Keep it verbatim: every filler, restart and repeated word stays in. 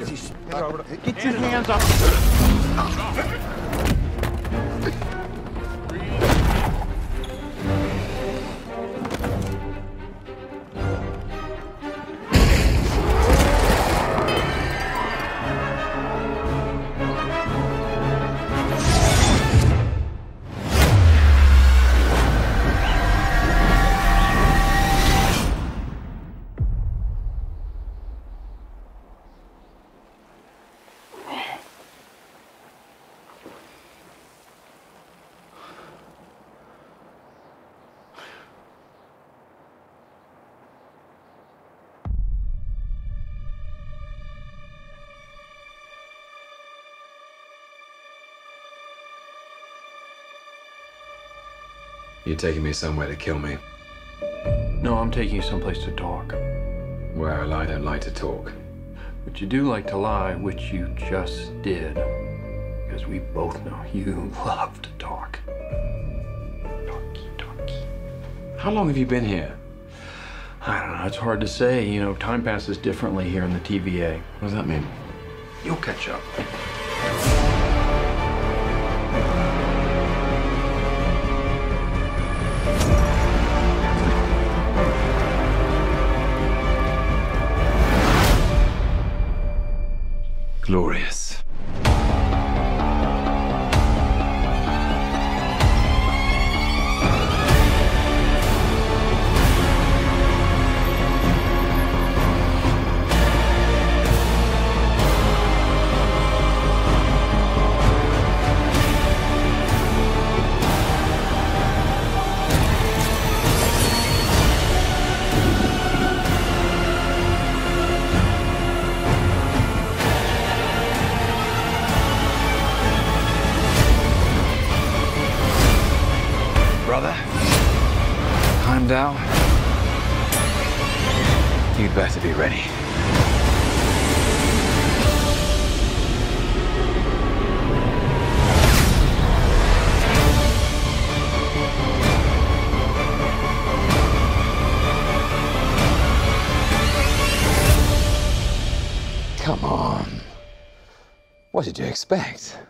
Easy. Get your hands up. You're taking me somewhere to kill me. No, I'm taking you someplace to talk. Well, I don't like to talk. But you do like to lie, which you just did. Because we both know you love to talk. Talky, talky. How long have you been here? I don't know, it's hard to say. You know, time passes differently here in the T V A. What does that mean? You'll catch up. Glorious. Brother, Heimdall, you'd better be ready. Come on. What did you expect?